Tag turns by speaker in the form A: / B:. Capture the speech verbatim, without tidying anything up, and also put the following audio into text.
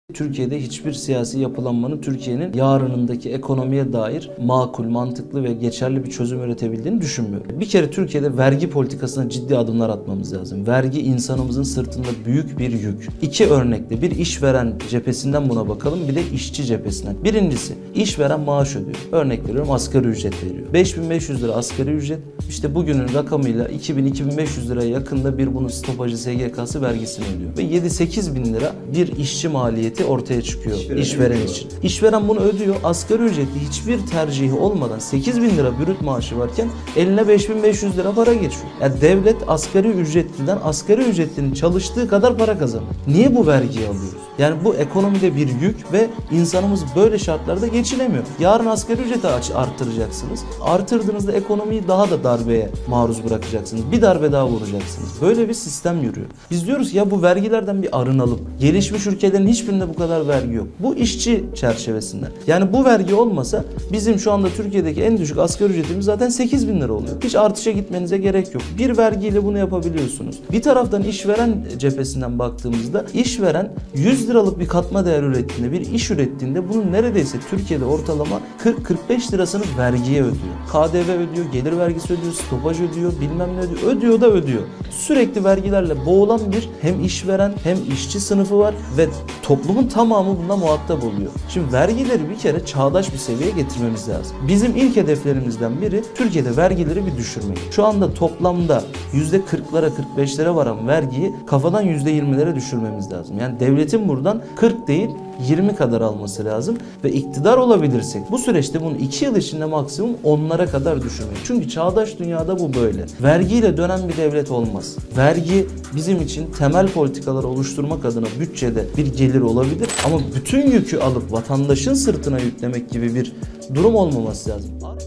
A: Türkiye'de hiçbir siyasi yapılanmanın Türkiye'nin yarınındaki ekonomiye dair makul, mantıklı ve geçerli bir çözüm üretebildiğini düşünmüyorum. Bir kere Türkiye'de vergi politikasına ciddi adımlar atmamız lazım. Vergi insanımızın sırtında büyük bir yük. İki örnekle bir işveren cephesinden buna bakalım, bir de işçi cephesinden. Birincisi, işveren maaş ödüyor. Örnek veriyorum, asgari ücret veriyor. beş bin beş yüz lira asgari ücret, işte bugünün rakamıyla iki bin iki bin beş yüz liraya yakında bir bunun stopajı S G K'sı vergisini ödüyor. Ve yedi sekiz bin lira bir işçi maliyeti ortaya çıkıyor işveren, işveren için. İşveren bunu ödüyor. Asgari ücretli hiçbir tercihi olmadan sekiz bin lira brüt maaşı varken eline beş bin beş yüz lira para geçiyor. Yani devlet asgari ücretliden asgari ücretlinin çalıştığı kadar para kazanıyor. Niye bu vergiyi alıyoruz? Yani bu ekonomide bir yük ve insanımız böyle şartlarda geçinemiyor. Yarın asgari ücreti arttıracaksınız. Artırdığınızda ekonomiyi daha da darbeye maruz bırakacaksınız. Bir darbe daha vuracaksınız. Böyle bir sistem yürüyor. Biz diyoruz ki ya bu vergilerden bir arınalım. Gelişmiş ülkelerin hiçbirinde bu kadar vergi yok. Bu işçi çerçevesinden. Yani bu vergi olmasa bizim şu anda Türkiye'deki en düşük asgari ücretimiz zaten sekiz bin lira oluyor. Hiç artışa gitmenize gerek yok. Bir vergiyle bunu yapabiliyorsunuz. Bir taraftan işveren cephesinden baktığımızda işveren yüz liralık bir katma değer ürettiğinde, bir iş ürettiğinde bunun neredeyse Türkiye'de ortalama kırk kırk beş lirasını vergiye ödüyor. K D V ödüyor, gelir vergisi ödüyor, stopaj ödüyor, bilmem ne ödüyor. Ödüyor da ödüyor. Sürekli vergilerle boğulan bir hem işveren hem işçi sınıfı var ve toplumun tamamı buna muhatap oluyor. Şimdi vergileri bir kere çağdaş bir seviyeye getirmemiz lazım. Bizim ilk hedeflerimizden biri Türkiye'de vergileri bir düşürmek. Şu anda toplamda yüzde kırklara kırk beşlere varan vergiyi kafadan yüzde yirmilere düşürmemiz lazım. Yani devletin buradan kırk değil yirmi kadar alması lazım ve iktidar olabilirsek bu süreçte bunu iki yıl içinde maksimum onlara kadar düşürmek. Çünkü çağdaş dünyada bu böyle. Vergiyle dönen bir devlet olmaz. Vergi bizim için temel politikaları oluşturmak adına bütçede bir gelir olabilir ama bütün yükü alıp vatandaşın sırtına yüklemek gibi bir durum olmaması lazım.